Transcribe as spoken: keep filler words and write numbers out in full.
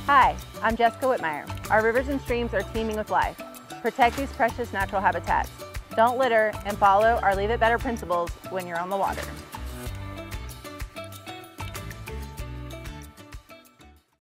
Hi, I'm Jessica Whitmire. Our rivers and streams are teeming with life. Protect these precious natural habitats. Don't litter and follow our Leave It Better principles when you're on the water.